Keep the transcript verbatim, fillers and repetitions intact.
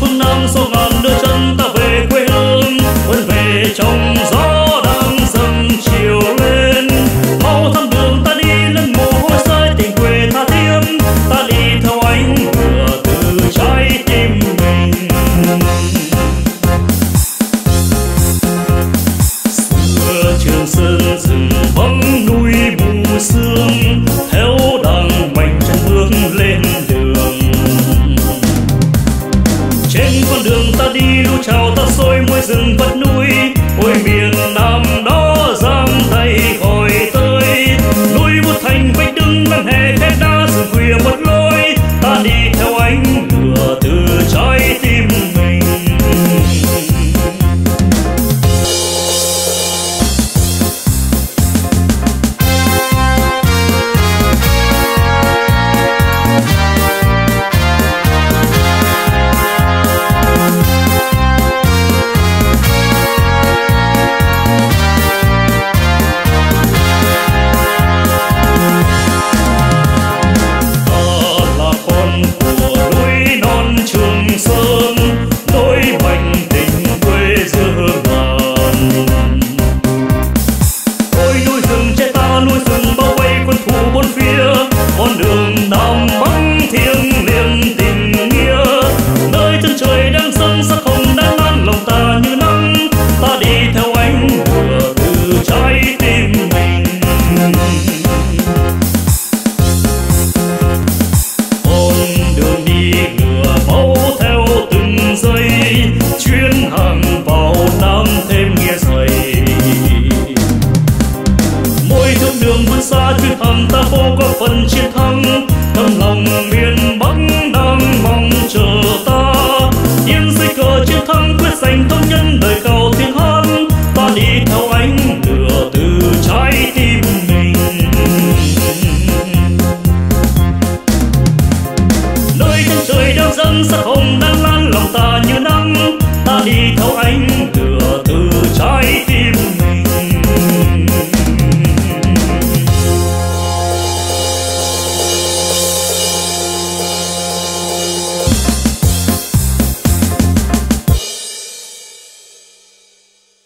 phương Nam sau ngàn đưa chân ta về quê hương, vẫn về trong gió đang dâng chiều lên. Mau thăm đường ta đi lên mồ hôi rơi, tình quê tha thiết ta đi theo ánh lửa từ trái tim mình. Xưa Trường Sơn rừng vắng núi mù sương, theo đàn mảnh chân bước lên đường. Trên con đường ta đi lưu trào ta xôi môi rừng vắt núi, ôi miền Nam đó giang tay gọi tới. Núi một thành vách đứng nắng hè khẽ đá rừng khuya một lối.